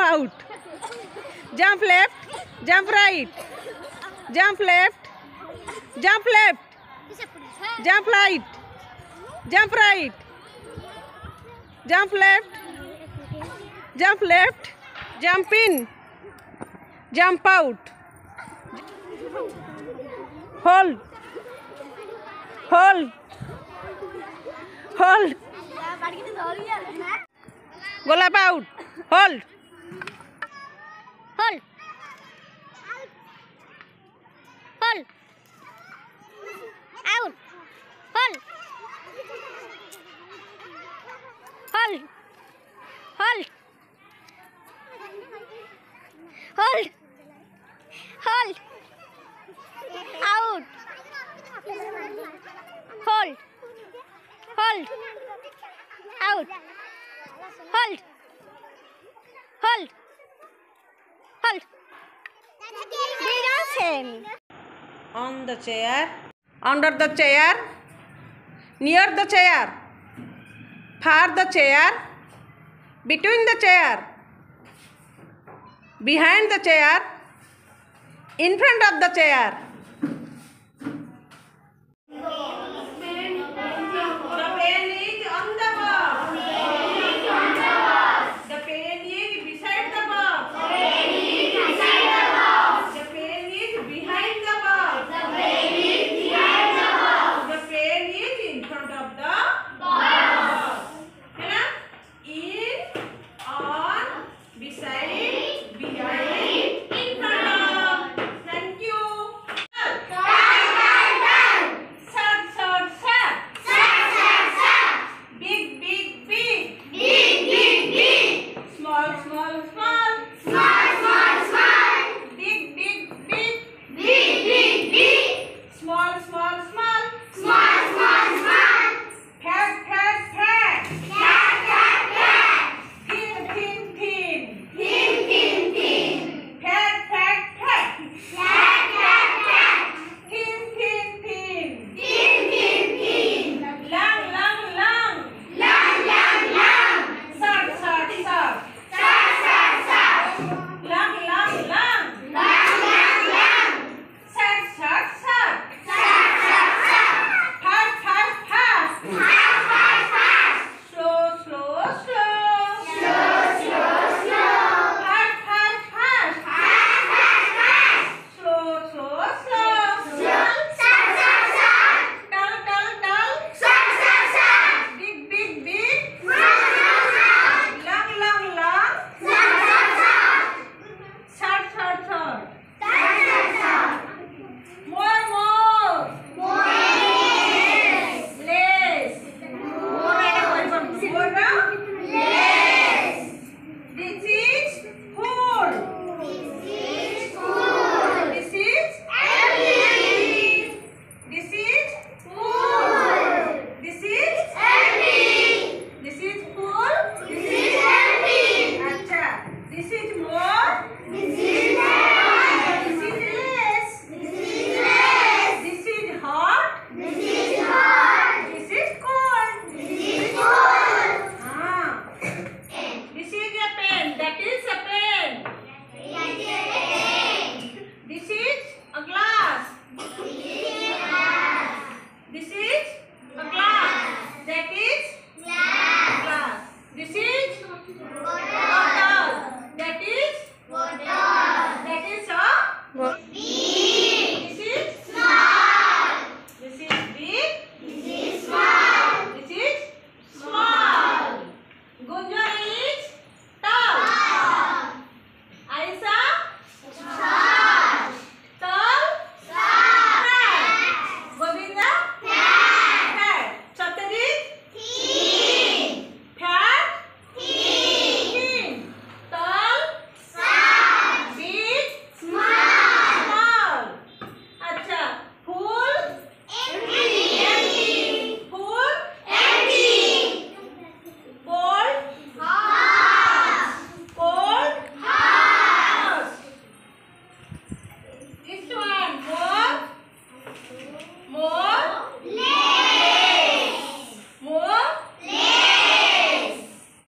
out. Jump left, jump right. Jump left, jump left. Jump right, jump right. Jump left, jump left. Jump in, jump out. Hold, hold, hold. Golap out. Hold. Hold. Hold. Out. Hold. Hold. Hold. Hold. Hold. Out. Hold. Hold. Out. Hold. Hold. Hold. On the chair, under the chair, near the chair, far the chair, between the chair, behind the chair, in front of the chair. The pen is on the box. The pen is beside the box. The pen is behind the box. The pen is in front of the box. है ना? In, on, beside, behind, in front of. Thank you. Short, short, short. Big, big, big. Small, small, small. Big, big, big. Small, small, small.